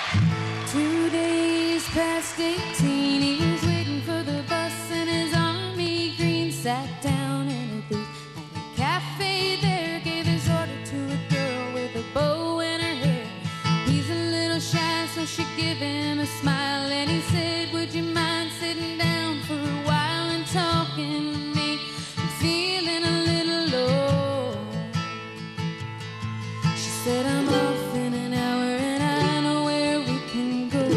2 days past 18, he was waiting for the bus in his army green. Sat down in a booth at a cafe there, gave his order to a girl with a bow in her hair. He's a little shy, so she gave him a smile, and he said, would you mind sitting down for a while and talking to me? I'm feeling a little low. She said, I'm off in an hour and I know where we can go.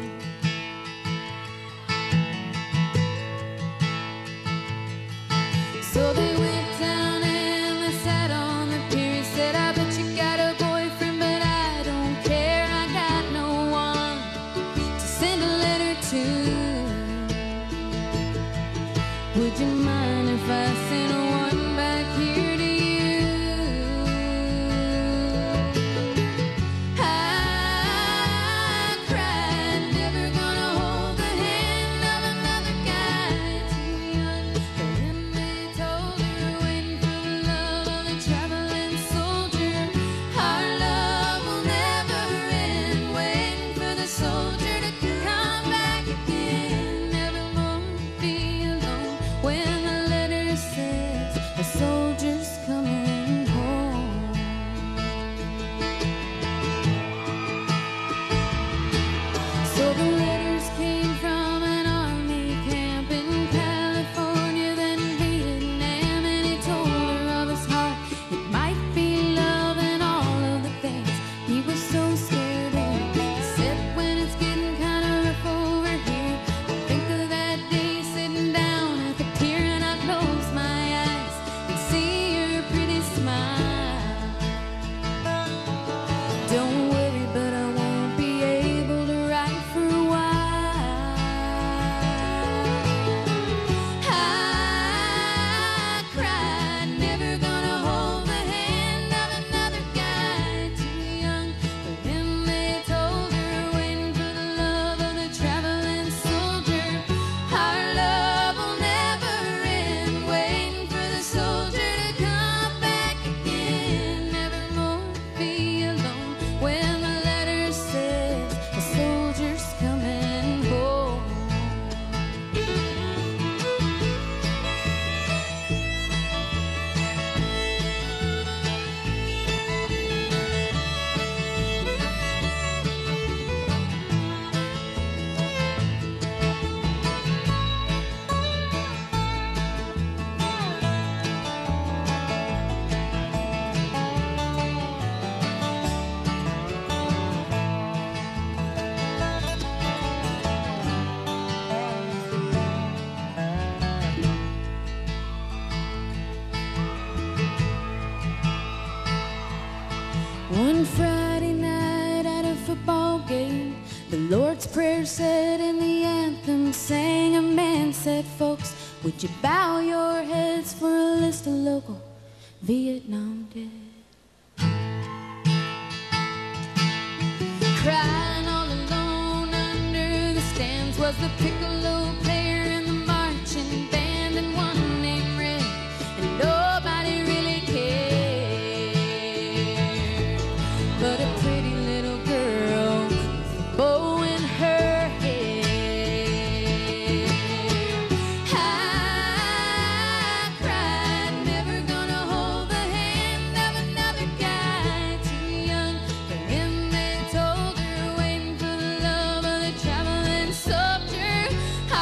So they went down and they sat on the pier. He said, I bet you got a boyfriend, but I don't care. I got no one to send a letter to. Would you mind if I sent one back here to you? I cried, never gonna hold the hand of another guy too young. But then they told her, waiting for the love of the traveling soldier. Our love will never end, waiting for the soldier to come back again. Nevermore be alone when the letter says a soldier's coming home. So the letters came from an army camp in California, then Vietnam, and he told her of his heart. It might be love and all of the things he was so scared of. He said, when it's getting kind of rough over here, I think of that day sitting down at the pier, and I close my eyes and see your pretty smile. Don't worry, but I won't be able to write for a while. I cried, never gonna hold the hand of another guy too young. But then they told her, waiting for the love of the traveling soldier. Our love will never end, waiting for the soldier to come back again. Nevermore be alone when the letter says the soldier's coming home. One Friday night at a football game, the Lord's Prayer said and the anthem sang. A man said, folks, would you bow your heads for a list of local Vietnam dead? Crying all alone under the stands was the piccolo player in the marching band, and one named Red, and nobody really cared. But a pretty little girl with a bow in her hair. I cried, never gonna hold the hand of another guy too young. But then they told her, waiting for the love of the traveling soldier.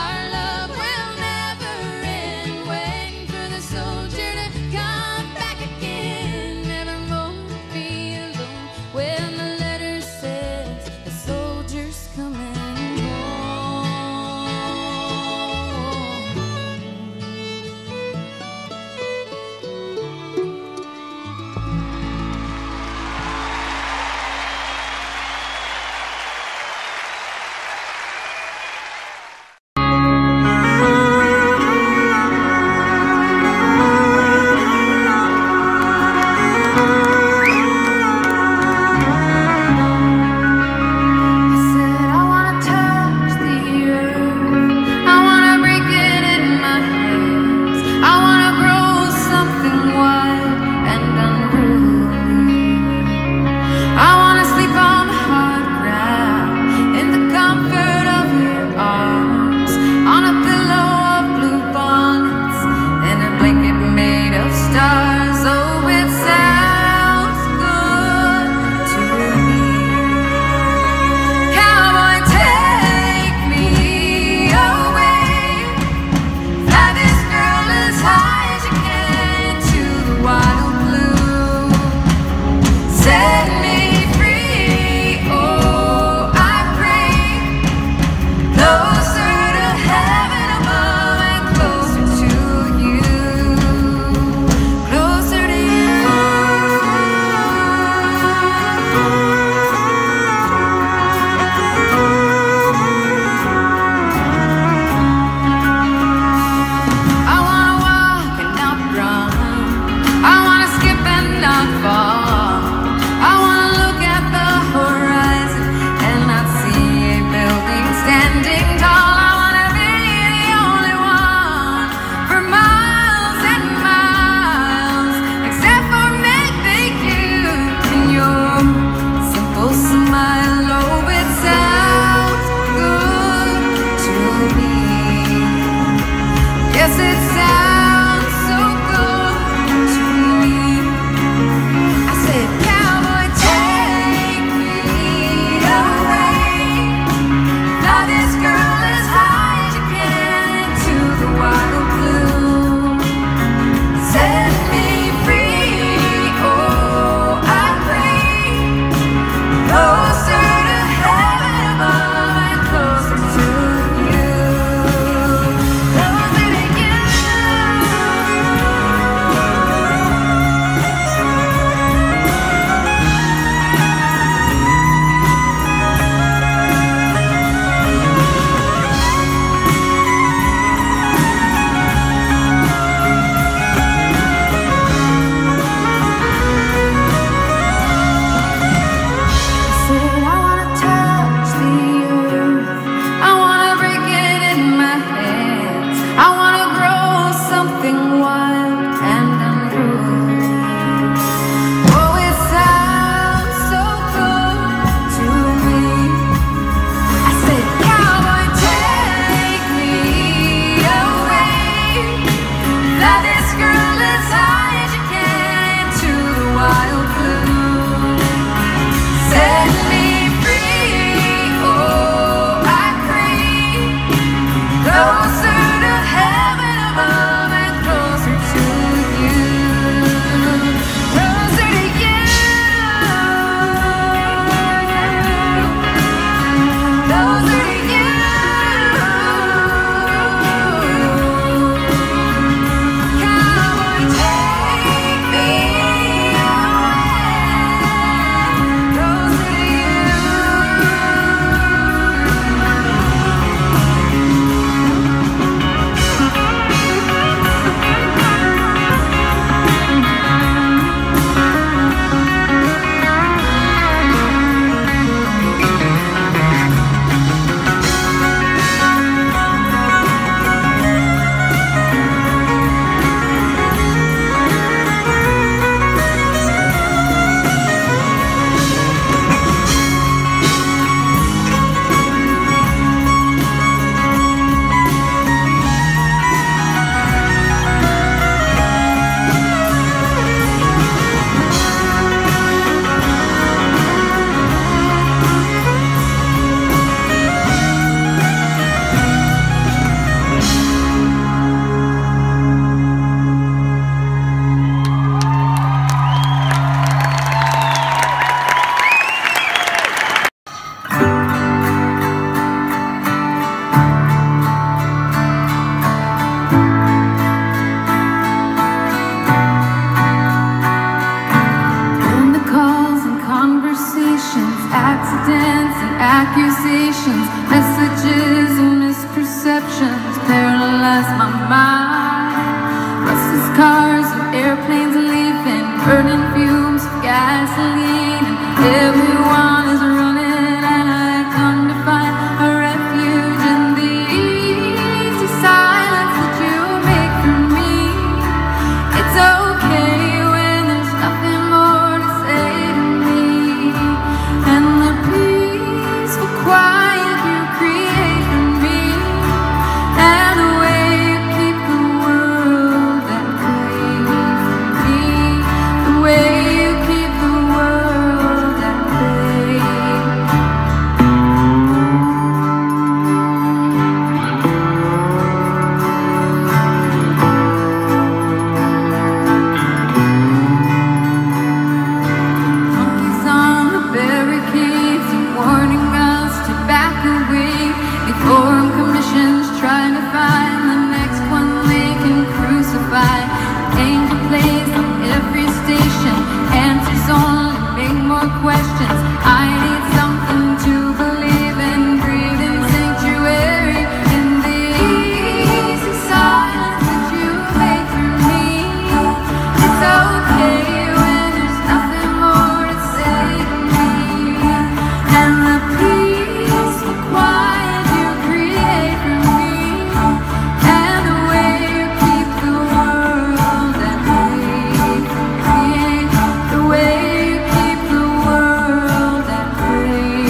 accidents and accusations, messages and misperceptions paralyze my mind. Rusted cars and airplanes leaving, burning fumes of gasoline, and everyone is running, and I come to find a refuge in the easy silence that you make for me. It's okay when there's nothing more to say to me, and the peaceful quiet you create for me, and the way you keep the world at bay for me, the way you keep the world at bay. Monkeys on the barricades and warning us to back away before commissions trying to find the next one they can crucify. Danger plays on every station, answers only make more questions. I need something to believe in, breathe in sanctuary in the easy silence that you make for me. It's okay when there's nothing more to say to me, and the peaceful quiet you create for me, and the way you keep the world at bay for me, the way you keep the world at bay.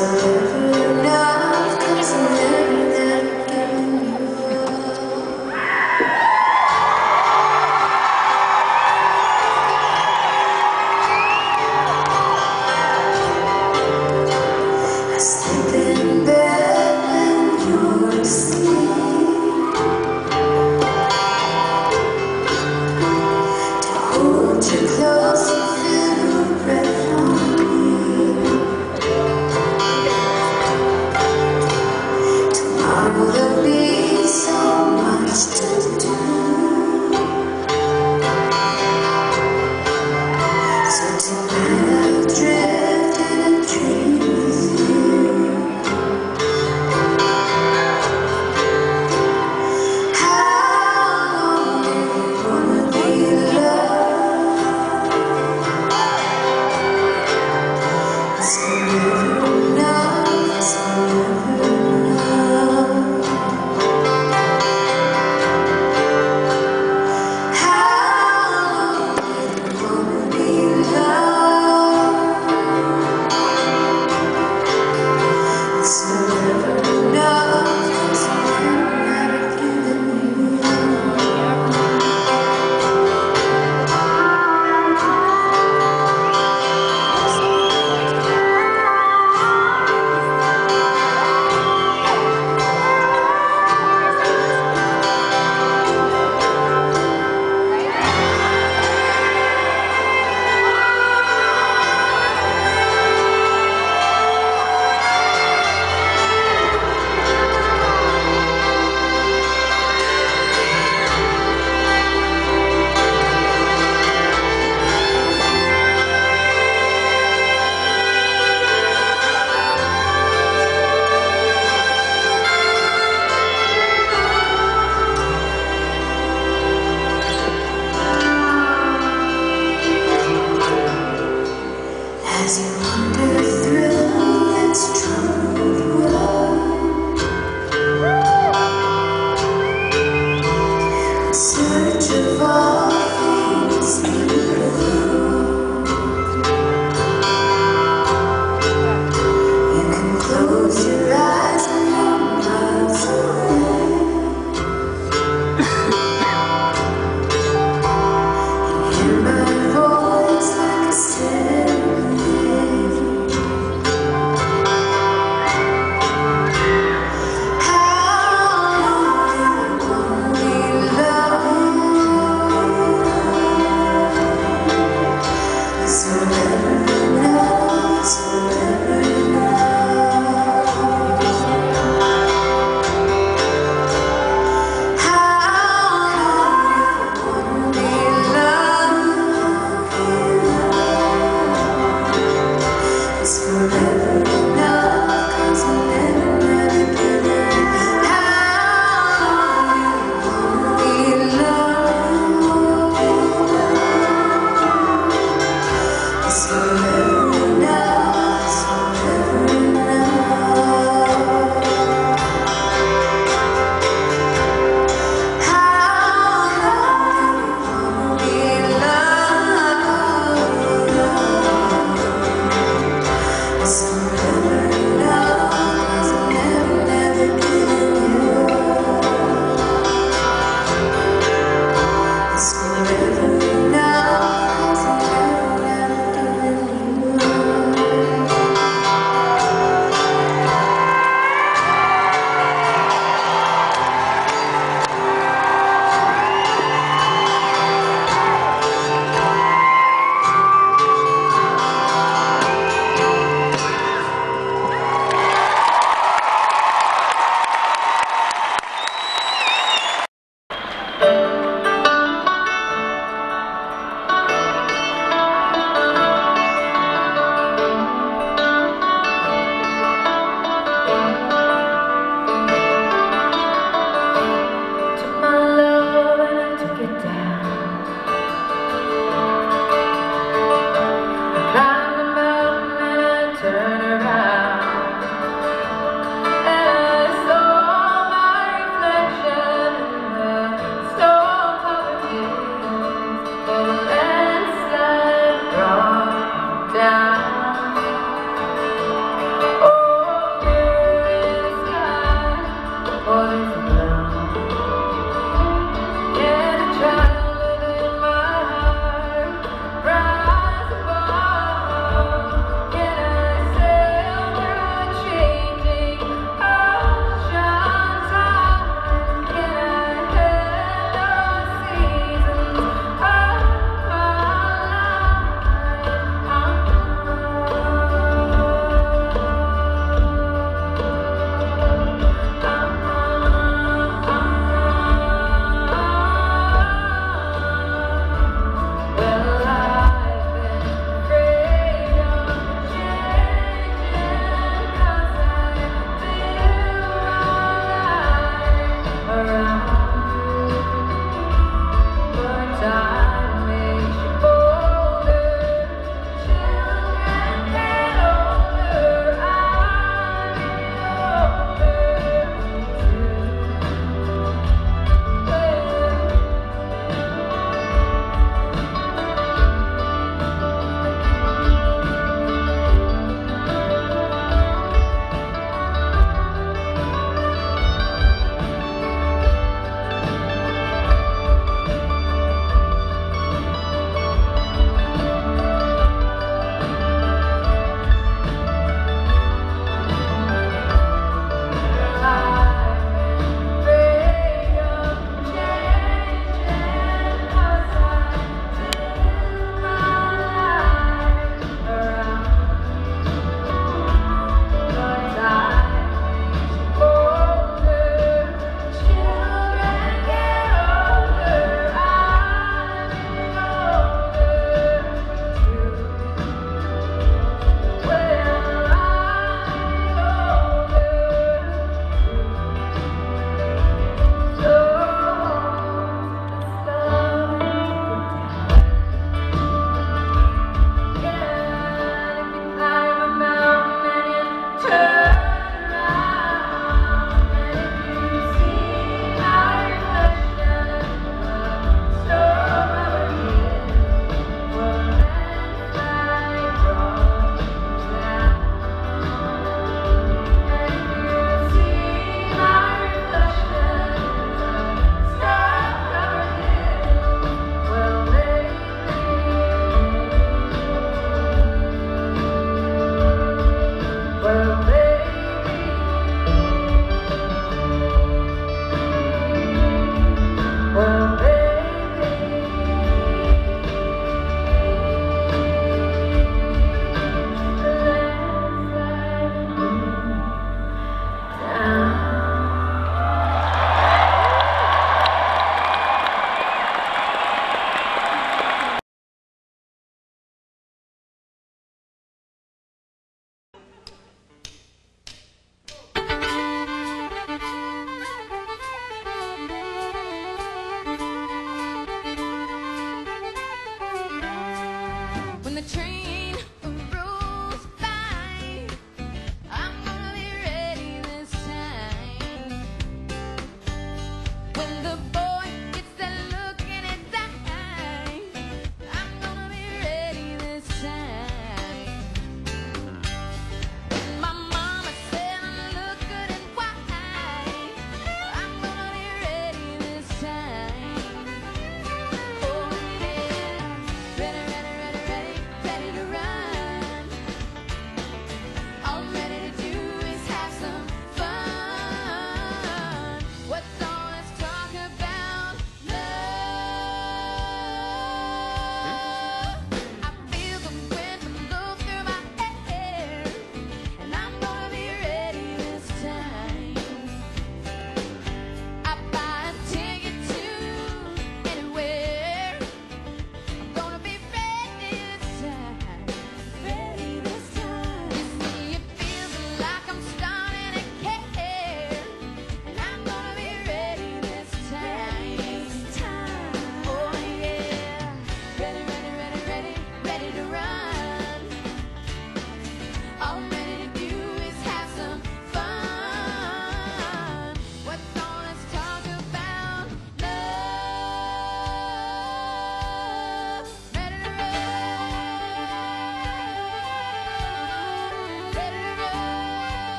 Close and feel your breath on me.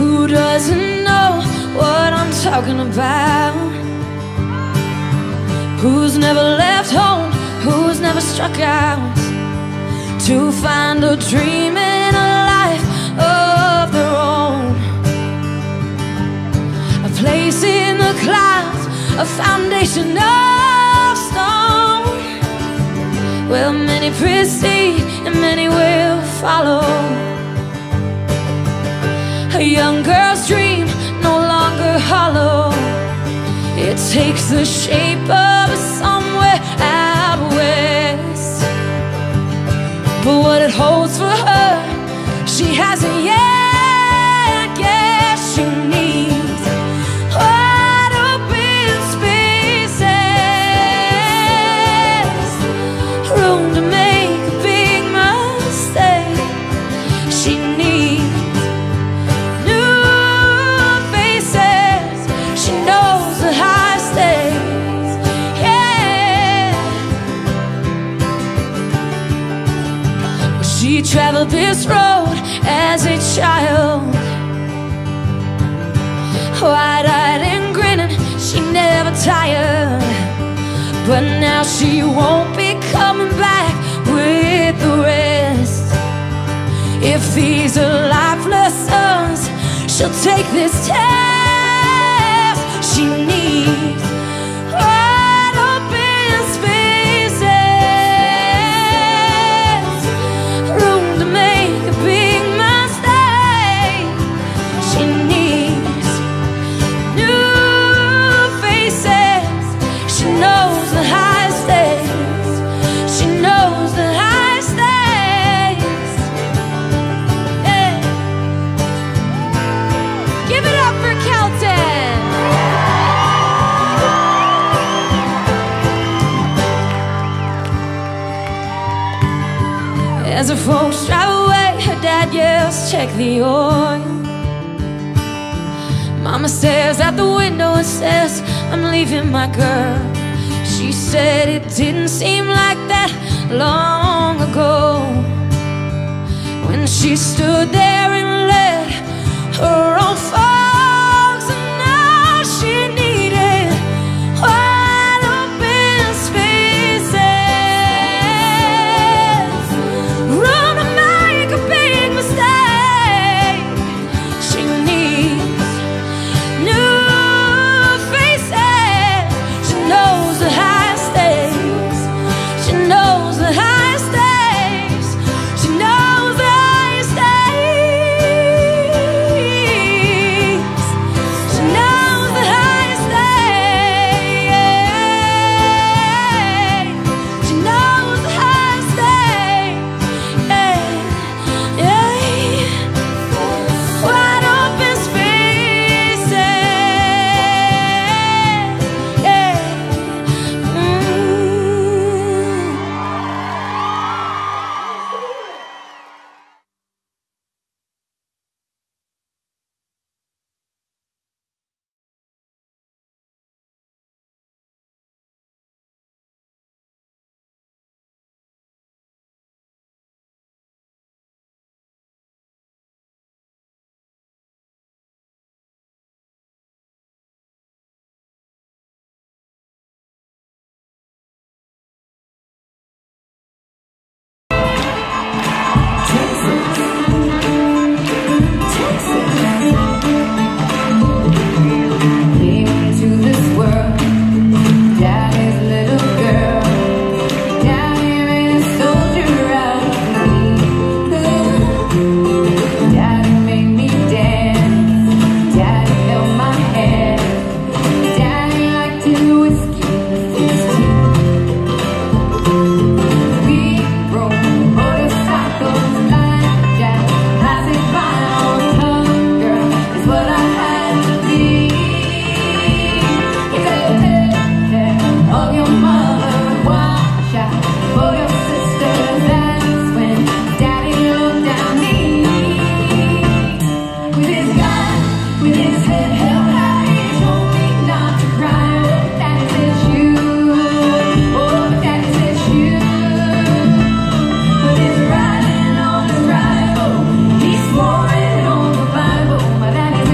Who doesn't know what I'm talking about? Who's never left home, who's never struck out to find a dream and a life of their own? A place in the clouds, a foundation of stone, well, many precede and many will follow. A young girl's dream, no longer hollow. It takes the shape of somewhere out west. But what it holds for her, she hasn't yet guessed. She needs wide open spaces, room to make a big mistake. She needs she traveled this road as a child, wide-eyed and grinning, she never tired. But now she won't be coming back with the rest. If these are life lessons, she'll take this test. She needs wide open spaces, room to make a big mistake. She needs new faces. She knows the high stakes. She knows the high stakes. Yeah. Give it up for Kelton. As her folks drive away, her dad yells, check the oil. Mama stares out the window and says, I'm leaving my girl. She said it didn't seem like that long ago, when she stood there and led her own folks. And now she needed wide open spaces, room to make a big mistake. She needs new faces. She knows the high stakes. She knows the high stakes. She knows the high stakes. She knows the high stakes. She knows the high stakes. Yeah, yeah. Wide open spaces. Yeah. Came into this world, Daddy's little girl. Daddy made a soldier out of me. Daddy made me dance. Daddy held my hand. Daddy liked his whiskey with his teeth. We rode motorcycles like Jack. I said, fine, old tough girl is what I had to be. He said, take care of your mother, watch out for your sister. That's when Daddy looked at me. With his gun, with his head held high, he told me not to cry. Daddy said, shoot, oh, Daddy said, shoot. With his writing on his rifle, he swore it on the Bible. My daddy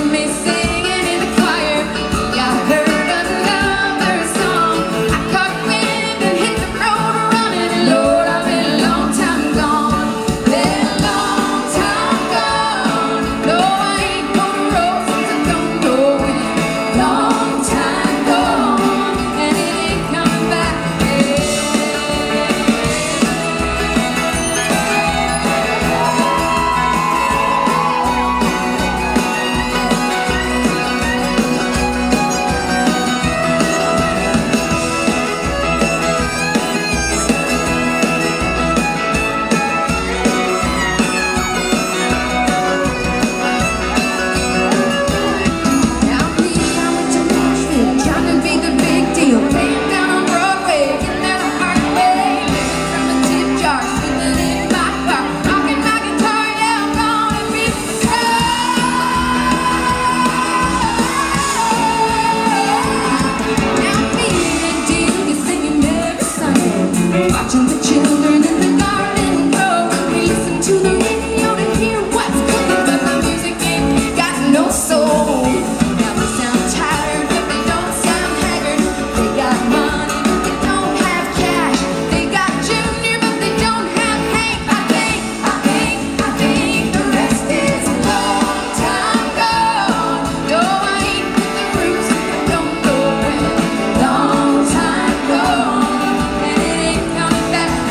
hear me singing in the choir. I heard another song. I caught wind and hit the road running. Lord, I've been a long time gone. Been a long time gone. No, I ain't gonna roll since I don't know when. Long time gone, and it ain't coming back. Watching the children in the garden grow. We listen to the radio to hear what's cooking, but the music ain't got no soul. Now they sound tired, but they don't sound haggard. They got money, but they don't have cash. They got Junior, but they don't have Hank. I think the rest is a long time gone. No, I ain't with the roots, I don't know when. Long time gone, and it ain't coming back.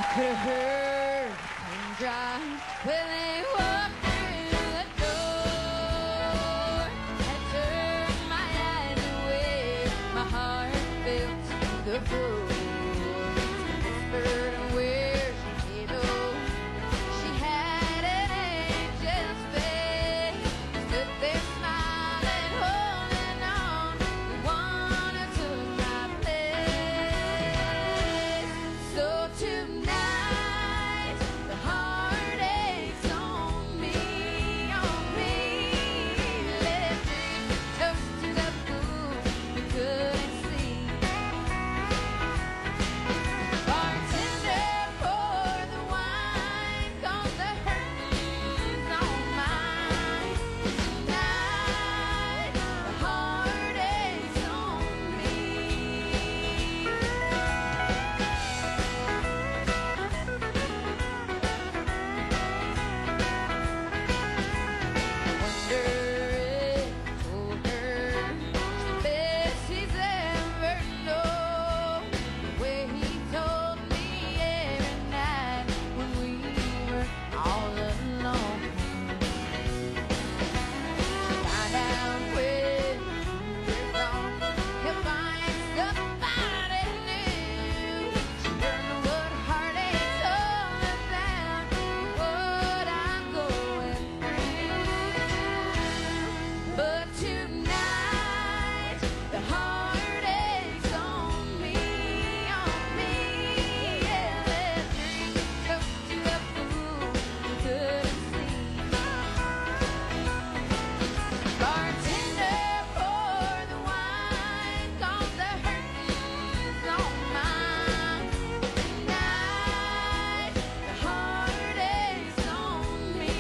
Could have heard him drive when they walked through the door. I turned my eyes away, my heart fell to the floor. Whispered where she hid, she had an angel's face. Stood there smiling, holding on to one who took my place. So tonight, the heartache's on me, on me. Let's drink a toast to the fool we couldn't see. Bartender, pour the wine, 'cause the hurting's on mine. Tonight, the heartache's on me. Wonder if I told her she's the best she's ever known. The way he told me every night when we were all alone. Find out when we're gone, he'll find somebody new. She learned what heartache's all about, what I'm going through. But tonight, the heartache's on me, on me. Yeah, let's drink a toast to the fool we couldn't see. Bartender, pour the wine, 'cause the hurting's on mine. Tonight, the heartache's on me.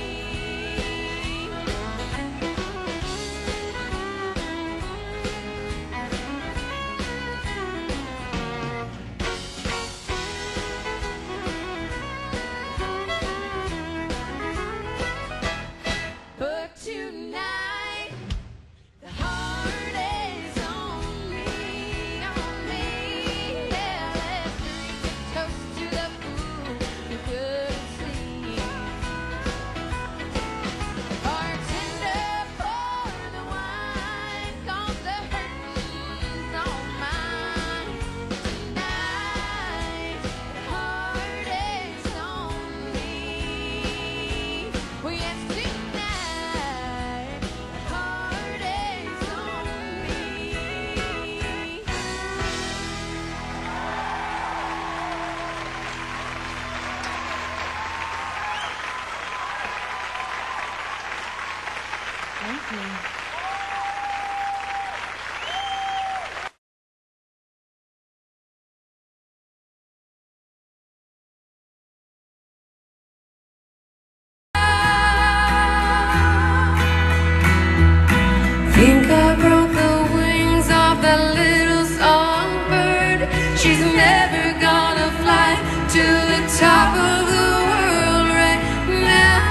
But tonight, the heartache's on me, on me. Yeah, let's drink a toast to the fool who couldn't see. Bartender, pour the wine, 'cause the hurting's on mine. Tonight, the heartache's on me. Well, yes, tonight, the heartache's on me. Thank you. Think I broke the wings of that little songbird. She's never gonna fly to the top of the world right now.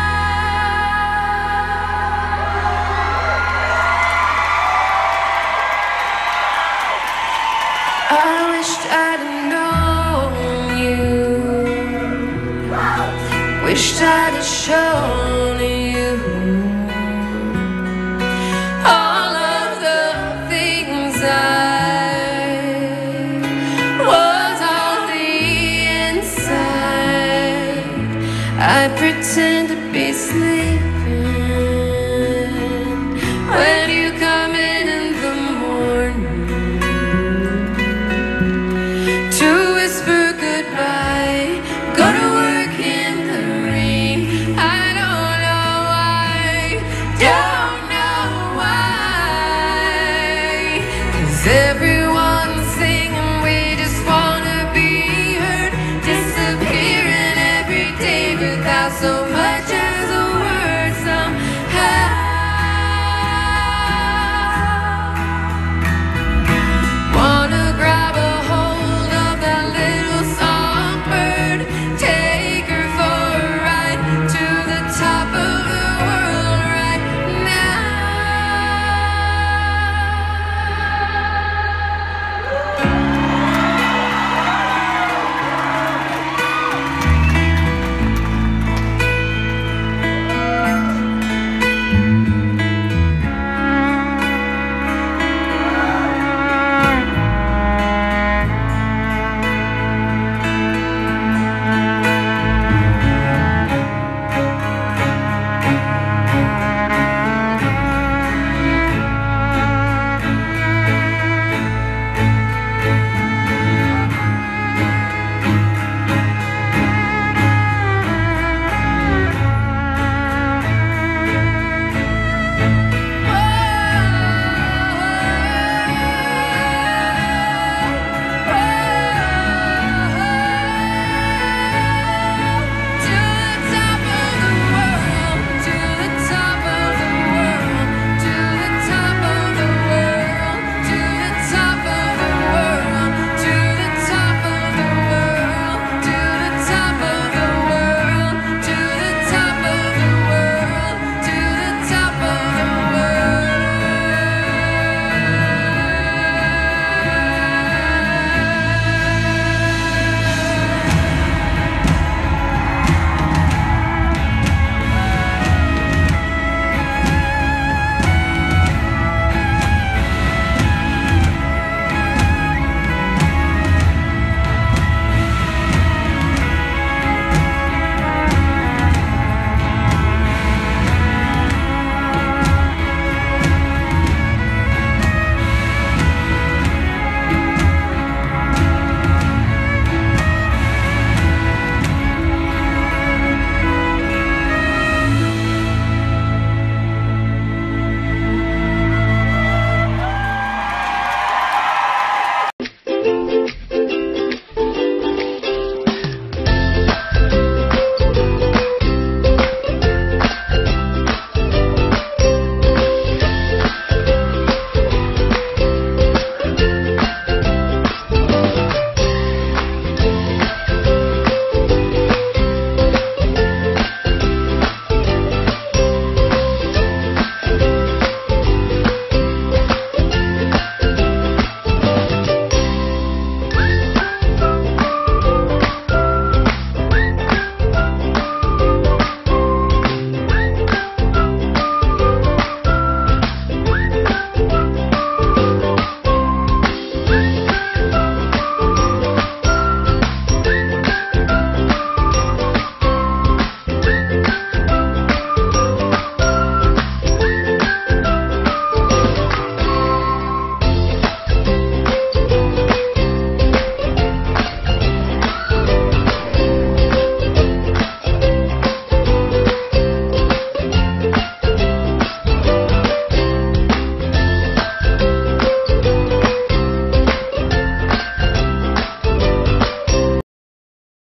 I wished I'd known you. Wished I'd have shown you all of the things I was on the inside. I pretend to be asleep.